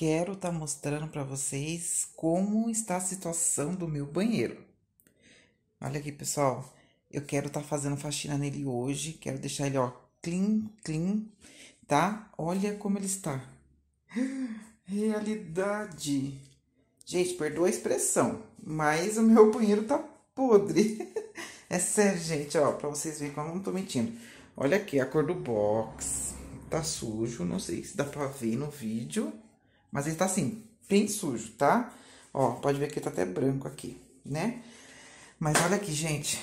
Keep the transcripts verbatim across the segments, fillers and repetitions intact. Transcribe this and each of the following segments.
quero estar mostrando para vocês como está a situação do meu banheiro. Olha aqui, pessoal. Eu quero estar fazendo faxina nele hoje. Quero deixar ele, ó, clean, clean, tá? Olha como ele está. Realidade. Gente, perdoa a expressão, mas o meu banheiro tá podre. É sério, gente, ó, pra vocês verem como eu não tô mentindo. Olha aqui a cor do box. Tá sujo, não sei se dá pra ver no vídeo, mas ele tá assim, bem sujo, tá? Ó, pode ver que tá até branco aqui, né? Mas olha aqui, gente,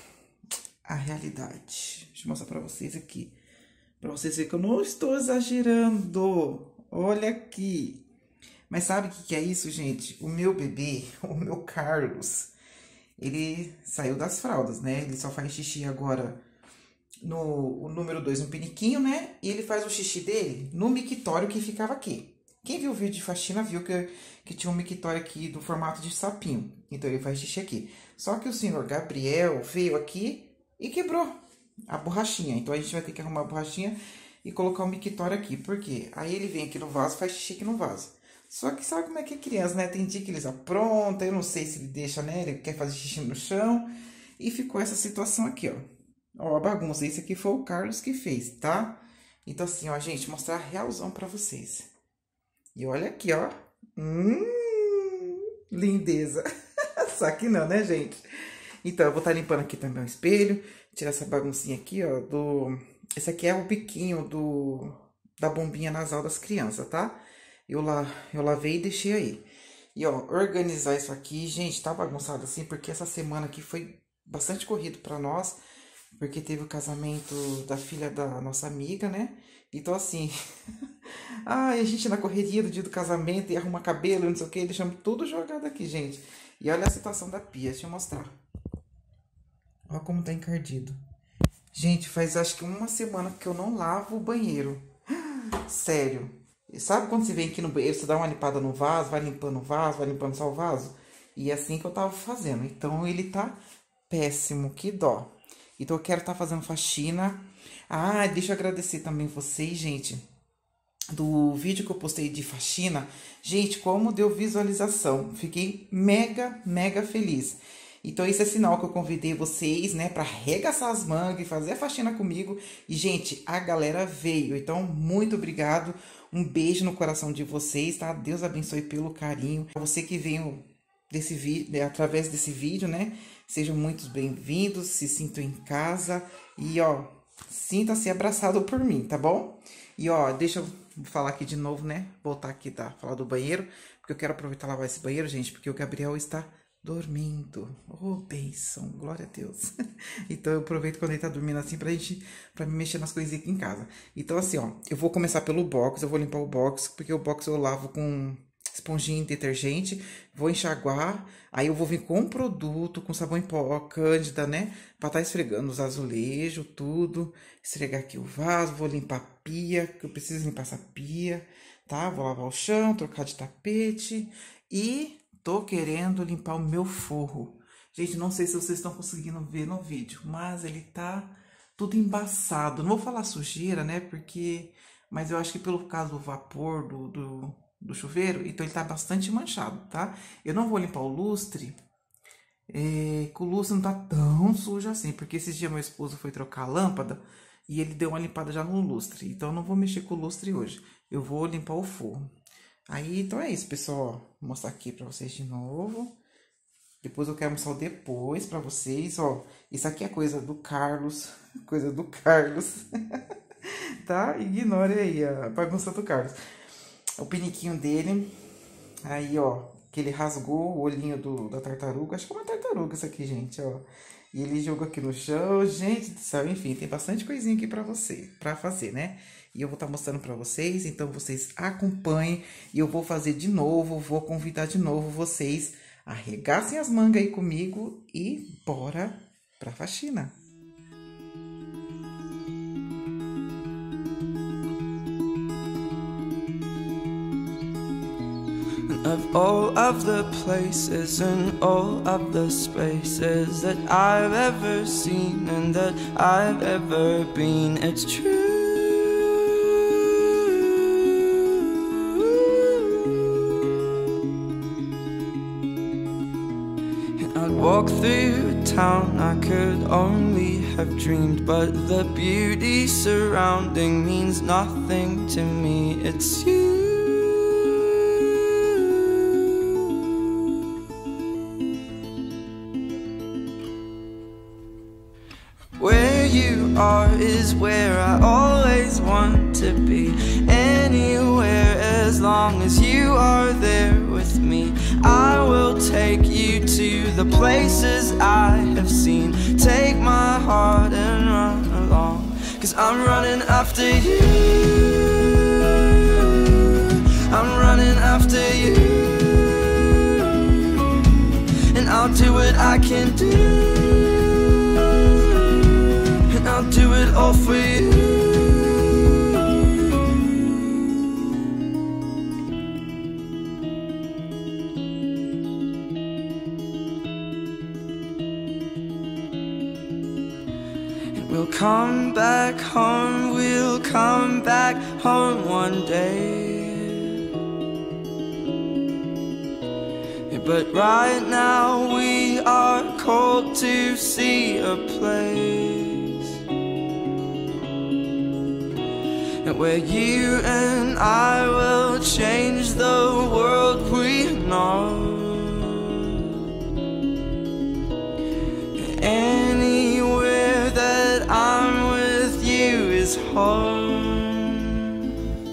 a realidade. Deixa eu mostrar pra vocês aqui, pra vocês verem que eu não estou exagerando. Olha aqui. Mas sabe o que que é isso, gente? O meu bebê, o meu Carlos, ele saiu das fraldas, né? Ele só faz xixi agora no o número dois, no piniquinho, né? E ele faz o xixi dele no mictório que ficava aqui. Quem viu o vídeo de faxina viu que, que tinha um mictório aqui do formato de sapinho. Então ele faz xixi aqui. Só que o senhor Gabriel veio aqui e quebrou a borrachinha. Então a gente vai ter que arrumar a borrachinha e colocar o mictório aqui. Por quê? Aí ele vem aqui no vaso, faz xixi aqui no vaso. Só que sabe como é que é criança, né? Tem dia que eles aprontam, eu não sei se ele deixa, né? Ele quer fazer xixi no chão. E ficou essa situação aqui, ó. Ó, a bagunça. Esse aqui foi o Carlos que fez, tá? Então assim, ó, gente, mostrar a realzão pra vocês. E olha aqui, ó. Hum, lindeza. Só que não, né, gente? Então, eu vou estar limpando aqui também o espelho. Tirar essa baguncinha aqui, ó, do... Esse aqui é o biquinho do... da bombinha nasal das crianças, tá? Eu, la... eu lavei e deixei aí. E, ó, organizar isso aqui. Gente, tá bagunçado assim, porque essa semana aqui foi bastante corrido pra nós. Porque teve o casamento da filha da nossa amiga, né? Então, assim... Ai, a gente na correria do dia do casamento e arruma cabelo, não sei o que, deixamos tudo jogado aqui, gente. E olha a situação da pia, deixa eu mostrar. Olha como tá encardido. Gente, faz acho que uma semana que eu não lavo o banheiro. Sério. E sabe quando você vem aqui no banheiro, você dá uma limpada no vaso, vai limpando o vaso, vai limpando só o vaso? E é assim que eu tava fazendo. Então, ele tá péssimo, que dó. Então, eu quero estar tá fazendo faxina. Ah, deixa eu agradecer também vocês, gente, do vídeo que eu postei de faxina. Gente, como deu visualização. Fiquei mega, mega feliz. Então, esse é sinal que eu convidei vocês, né, para arregaçar as mangas e fazer a faxina comigo. E, gente, a galera veio. Então, muito obrigado. Um beijo no coração de vocês, tá? Deus abençoe pelo carinho. Você que veio desse vídeo, através desse vídeo, né? Sejam muito bem-vindos, se sintam em casa. E, ó, sinta-se abraçado por mim, tá bom? E, ó, deixa eu falar aqui de novo, né? Voltar aqui, tá? Falar do banheiro, porque eu quero aproveitar e lavar esse banheiro, gente, porque o Gabriel está dormindo. Oh, bênção, glória a Deus. Então, eu aproveito quando ele tá dormindo assim pra gente, pra me mexer nas coisinhas aqui em casa. Então, assim, ó, eu vou começar pelo box, eu vou limpar o box, porque o box eu lavo com esponjinha e detergente, vou enxaguar, aí eu vou vir com um produto, com sabão em pó, cândida, né? Pra tá esfregando os azulejos, tudo. Esfregar aqui o vaso, vou limpar a pia, que eu preciso limpar essa pia, tá? Vou lavar o chão, trocar de tapete e tô querendo limpar o meu forro. Gente, não sei se vocês estão conseguindo ver no vídeo, mas ele tá tudo embaçado. Não vou falar sujeira, né? Porque... Mas eu acho que pelo caso do vapor, do... do do chuveiro, então ele tá bastante manchado, tá? Eu não vou limpar o lustre, é, que o lustre não tá tão sujo assim, porque esses dias meu esposo foi trocar a lâmpada e ele deu uma limpada já no lustre, então eu não vou mexer com o lustre hoje, eu vou limpar o forro. Aí, então é isso, pessoal, vou mostrar aqui pra vocês de novo, depois eu quero mostrar o depois pra vocês, ó, isso aqui é coisa do Carlos, coisa do Carlos, tá? Ignore aí a bagunça do Carlos. O piniquinho dele, aí, ó, que ele rasgou o olhinho do, da tartaruga. Acho que é uma tartaruga isso aqui, gente, ó. E ele jogou aqui no chão, gente do céu, enfim, tem bastante coisinha aqui pra você, pra fazer, né? E eu vou estar mostrando pra vocês, então vocês acompanhem. E eu vou fazer de novo, vou convidar de novo vocês. Arregassem as mangas aí comigo e bora pra faxina. Of all of the places and all of the spaces that I've ever seen and that I've ever been, it's true. walk through town, I could only have dreamed, but the beauty surrounding means nothing to me. It's you. Where you are is where I always want to be. Anywhere as long as you are there with me. I will take you to the places I have seen. Take my heart and run along, 'cause I'm running after you. I'm running after you, and I'll do what I can do. I'll do it all for you. And we'll come back home, we'll come back home one day. But right now we are called to see a place where you and I will change the world we know. Anywhere that I'm with you is home.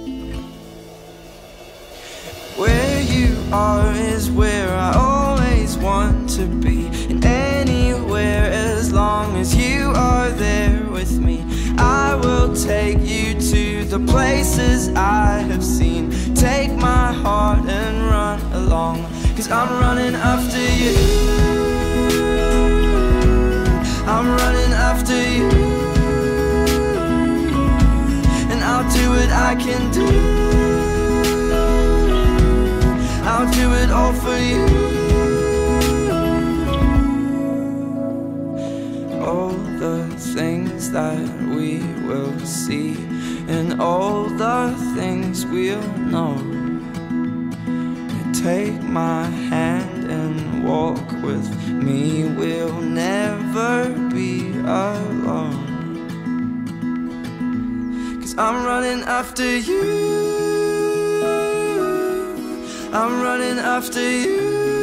Where you are is where I always want to be. And anywhere as long as you are there with me, I will take you to the places I have seen. Take my heart and run along, 'cause I'm running after you. I'm running after you, and I'll do what I can do. I'll do it all for you. All the things that we will see, and all the things we'll know. Take my hand and walk with me. We'll never be alone, 'cause I'm running after you. I'm running after you,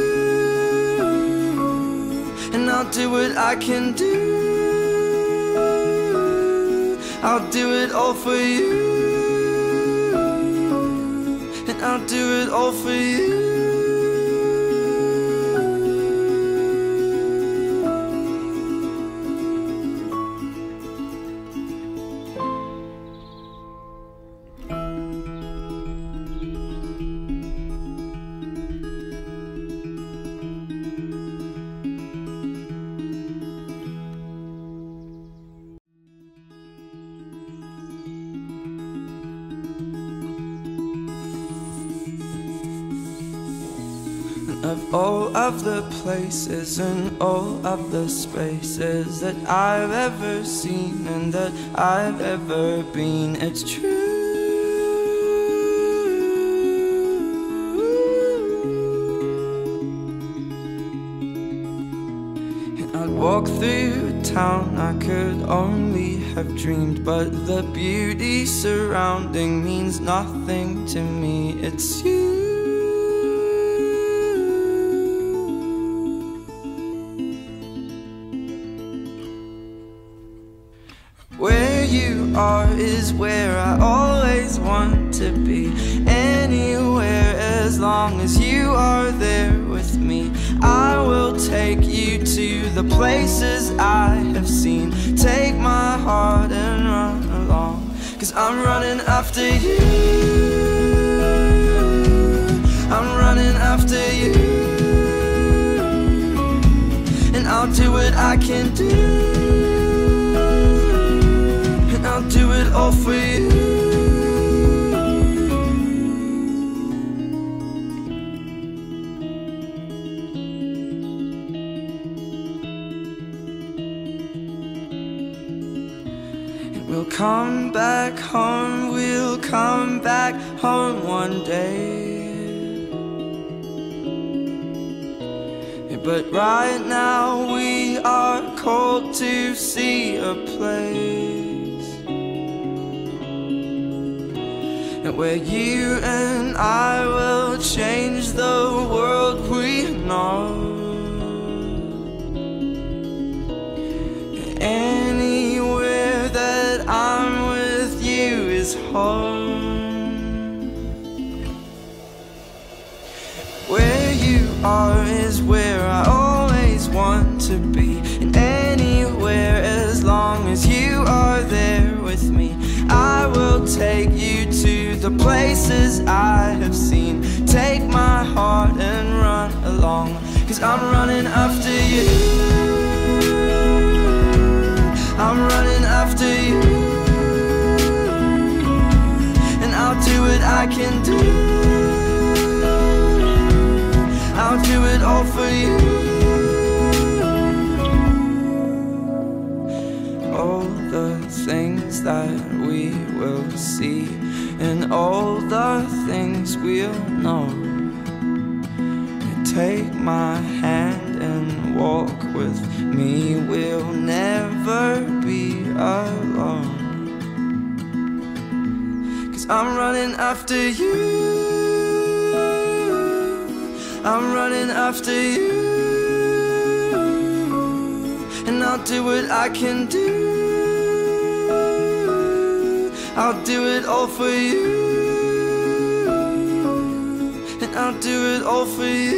and I'll do what I can do. I'll do it all for you, and I'll do it all for you. Of all of the places and all of the spaces that I've ever seen and that I've ever been, it's true. And I'd walk through town, I could only have dreamed, but the beauty surrounding means nothing to me. It's you. Where you are is where I always want to be. Anywhere as long as you are there with me. I will take you to the places I have seen. Take my heart and run along, 'cause I'm running after you. I'm running after you, and I'll do what I can do. I'll do it all for you. And we'll come back home, we'll come back home one day. But right now we are called to see a place where you and I will change the world we know. Anywhere that I'm with you is home. Where you are is where I always want to be. And anywhere as long as you are there with me, I will take you to the places I have seen. Take my heart and run along, 'cause I'm running after you. I'm running after you, and I'll do what I can do. I'll do it all for you. All the things that we will see, and all the things we'll know. Take my hand and walk with me. We'll never be alone, 'cause I'm running after you. I'm running after you, and I'll do what I can do. I'll do it all for you, and I'll do it all for you.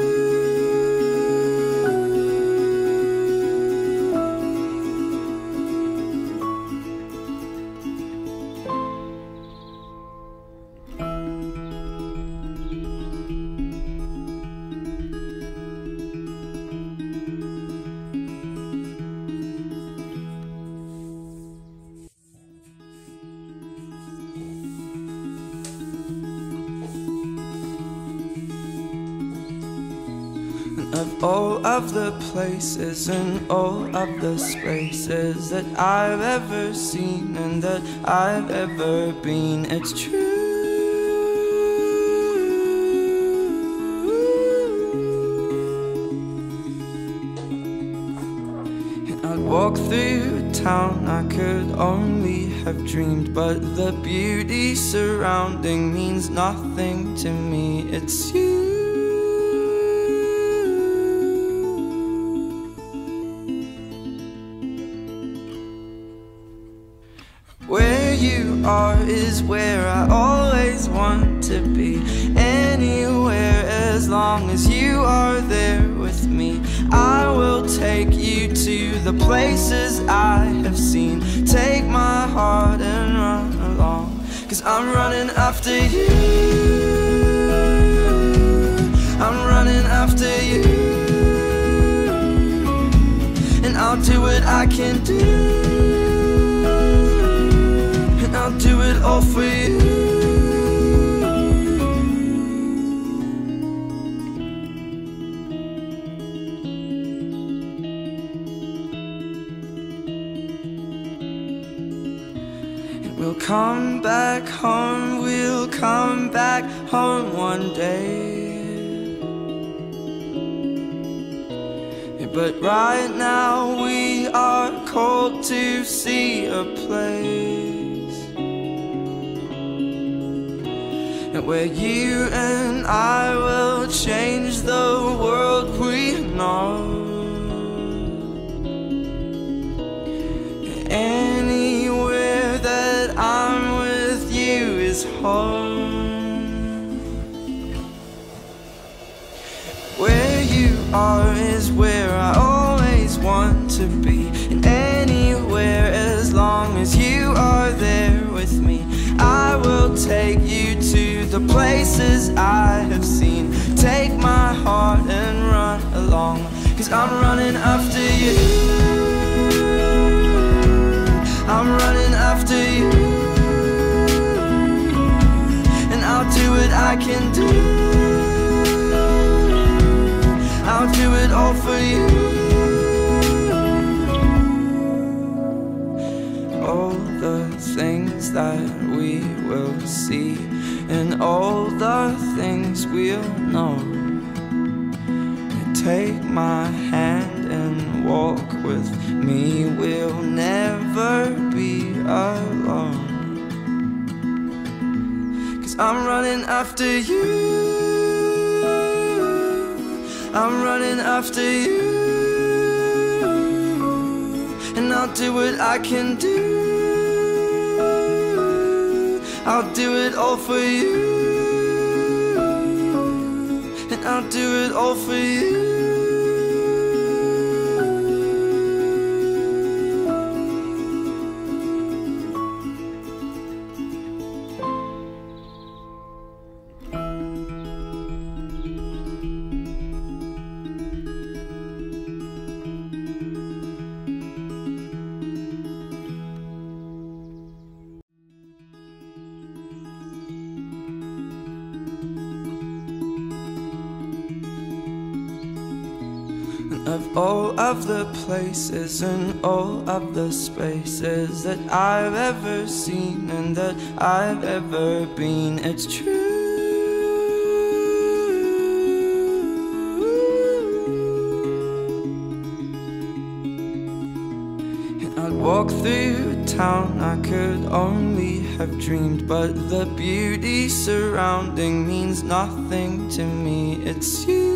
Of all of the places and all of the spaces that I've ever seen and that I've ever been, it's true. And I'd walk through town I could only have dreamed, but the beauty surrounding means nothing to me. It's you. Where you are is where I always want to be. Anywhere as long as you are there with me, I will take you to the places I have seen. Take my heart and run along, 'cause I'm running after you. I'm running after you, and I'll do what I can do. I'll do it all for you. And we'll come back home, we'll come back home one day. But right now we are called to see a place where you and I will change the world we know. Anywhere that I'm with you is home. Where you are is where I always want to be. And anywhere as long as you are there with me, I will take you to the places I have seen. Take my heart and run along, 'cause I'm running after you. I'm running after you, and I'll do what I can do. I'll do it all for you. All the things that we will see, and all the things we'll know. Take my hand and walk with me. We'll never be alone. 'Cause I'm running after you. I'm running after you. And I'll do what I can do. I'll do it all for you. And I'll do it all for you. Of all of the places and all of the spaces that I've ever seen and that I've ever been, it's true. And I'd walk through town, I could only have dreamed, but the beauty surrounding means nothing to me. It's you.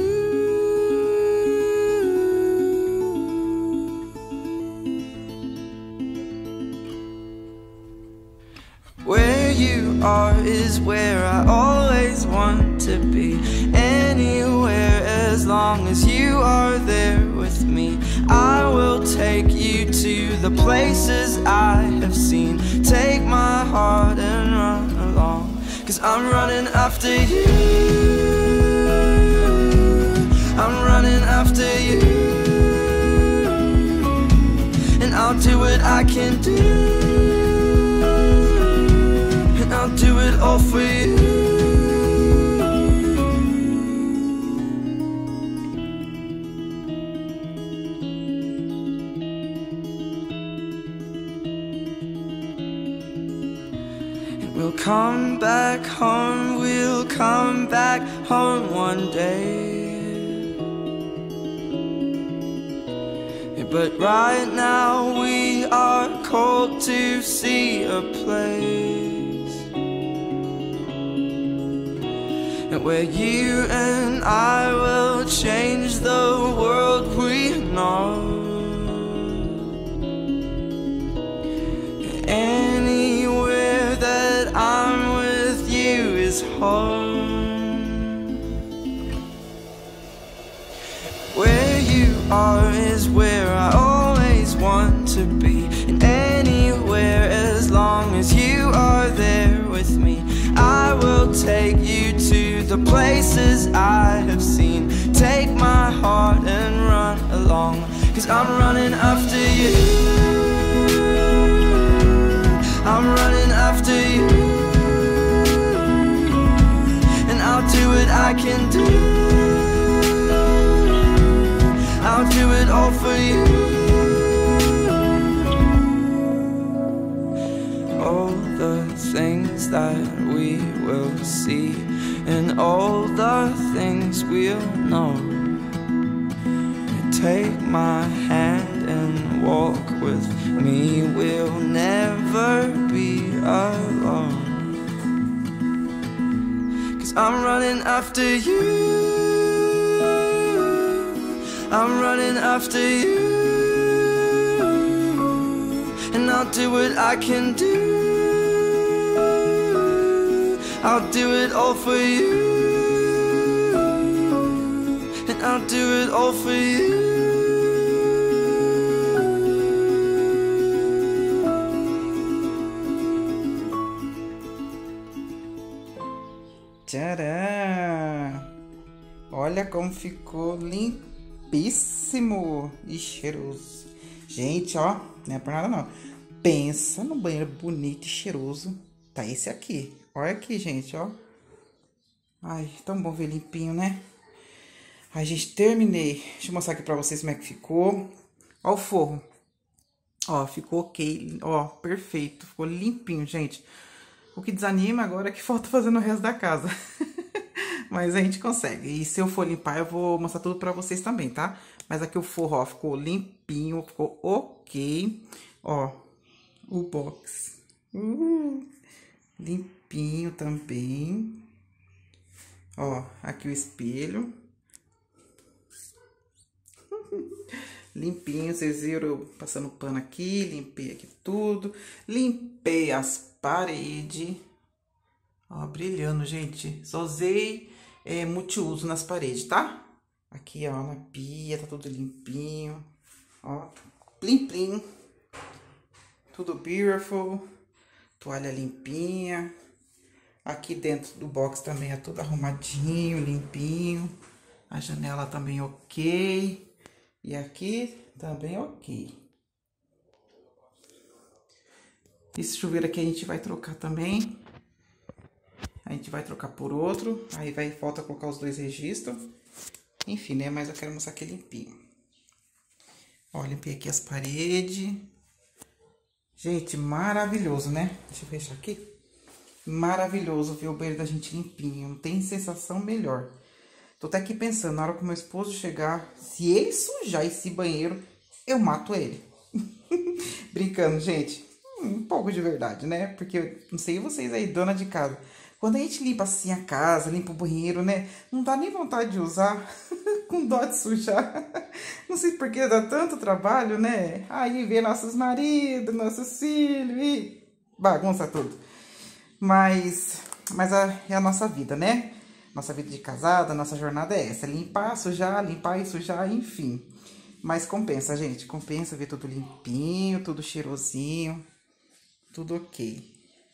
Where you are is where I always want to be. Anywhere as long as you are there with me. I will take you to the places I have seen. Take my heart and run along. 'Cause I'm running after you. I'm running after you. And I'll do what I can do. I'll do it all for you. And we'll come back home, we'll come back home one day. But right now we are called to see a place where you and I will change the world we know. Anywhere that I'm with you is home. Where you are is where I always want to be. And anywhere as long as you are there with me. I will take you to the places I have seen. Take my heart and run along. 'Cause I'm running after you. I'm running after you. And I'll do what I can do. I'll do it all for you. All the things that we will see, and all the things we'll know. Take my hand and walk with me. We'll never be alone. 'Cause I'm running after you. I'm running after you. And I'll do what I can do. I'll do it all for you. And I'll do it all for you. Tcharam! Olha como ficou limpíssimo e cheiroso. Gente, ó, não é por nada não. Pensa no banheiro bonito e cheiroso. Tá esse aqui. Olha aqui, gente, ó. Ai, tão bom ver limpinho, né? Ai, gente, terminei. Deixa eu mostrar aqui pra vocês como é que ficou. Ó o forro. Ó, ficou ok. Ó, perfeito. Ficou limpinho, gente. O que desanima agora é que falta fazer no resto da casa. Mas a gente consegue. E se eu for limpar, eu vou mostrar tudo pra vocês também, tá? Mas aqui o forro, ó, ficou limpinho, ficou ok. Ó, o box. Uh, limpinho também. Ó, aqui o espelho. Limpinho, vocês viram eu passando pano aqui, limpei aqui tudo. Limpei as paredes. Ó, brilhando, gente. Só usei é, multiuso nas paredes, tá? Aqui, ó, na pia, tá tudo limpinho. Ó, plim, plim. Tudo beautiful. Toalha limpinha. Aqui dentro do box também é tudo arrumadinho, limpinho. A janela também ok. E aqui também ok. Esse chuveiro aqui a gente vai trocar também. A gente vai trocar por outro. Aí vai, falta colocar os dois registros. Enfim, né? Mas eu quero mostrar aqui limpinho. Ó, limpei aqui as paredes. Gente, maravilhoso, né? Deixa eu fechar aqui. Maravilhoso ver o banheiro da gente limpinho. Não tem sensação melhor. Tô até aqui pensando, na hora que o meu esposo chegar, se ele sujar esse banheiro, eu mato ele. Brincando, gente. Um pouco de verdade, né? Porque, não sei vocês aí, dona de casa. Quando a gente limpa assim a casa, limpa o banheiro, né? Não dá nem vontade de usar, com dó de sujar. Não sei por que dá tanto trabalho, né? Aí vê nossos maridos, nossos filhos e bagunça tudo. Mas, mas a, é a nossa vida, né? Nossa vida de casada, nossa jornada é essa. Limpar, sujar, limpar e sujar, enfim. Mas compensa, gente. Compensa ver tudo limpinho, tudo cheirosinho. Tudo ok.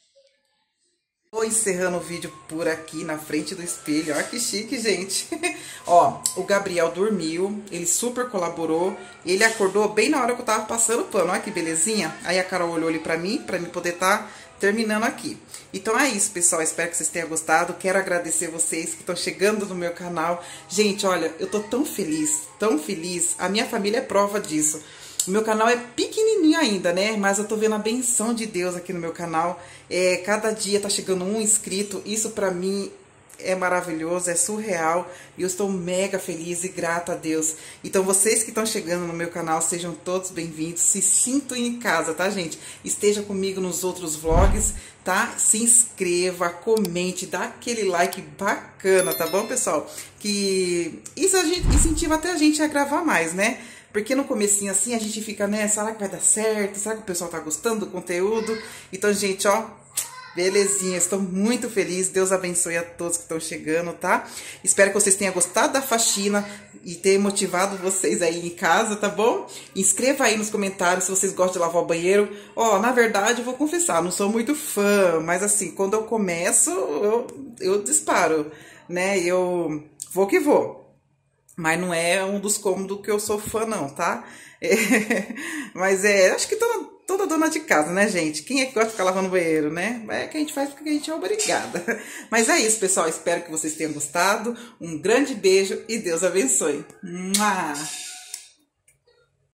Vou encerrando o vídeo por aqui na frente do espelho. Olha que chique, gente. Ó, o Gabriel dormiu. Ele super colaborou. Ele acordou bem na hora que eu tava passando o pano. Olha que belezinha. Aí a Carol olhou ali pra mim, pra mim poder estar terminando aqui. Então é isso, pessoal. Espero que vocês tenham gostado. Quero agradecer vocês que estão chegando no meu canal. Gente, olha, eu tô tão feliz, tão feliz. A minha família é prova disso. O meu canal é pequenininho ainda, né? Mas eu tô vendo a benção de Deus aqui no meu canal. É, cada dia tá chegando um inscrito. Isso pra mim é maravilhoso, é surreal. E eu estou mega feliz e grata a Deus. Então vocês que estão chegando no meu canal, sejam todos bem-vindos. Se sintam em casa, tá, gente? Esteja comigo nos outros vlogs, tá? Se inscreva, comente, dá aquele like bacana, tá bom, pessoal? Que isso a gente incentiva até a gente a gravar mais, né? Porque no comecinho assim a gente fica, né? Será que vai dar certo? Será que o pessoal tá gostando do conteúdo? Então, gente, ó, belezinha, estou muito feliz. Deus abençoe a todos que estão chegando, tá? Espero que vocês tenham gostado da faxina e ter motivado vocês aí em casa, tá bom? Inscreva aí nos comentários se vocês gostam de lavar o banheiro. Ó, na verdade, eu vou confessar, não sou muito fã, mas assim, quando eu começo, eu, eu disparo, né? Eu vou que vou. Mas não é um dos cômodos que eu sou fã, não, tá? É, mas é, acho que toda, toda dona de casa, né, gente? Quem é que gosta de ficar lavando o banheiro, né? É que a gente faz porque a gente é obrigada. Mas é isso, pessoal. Espero que vocês tenham gostado. Um grande beijo e Deus abençoe. Mua!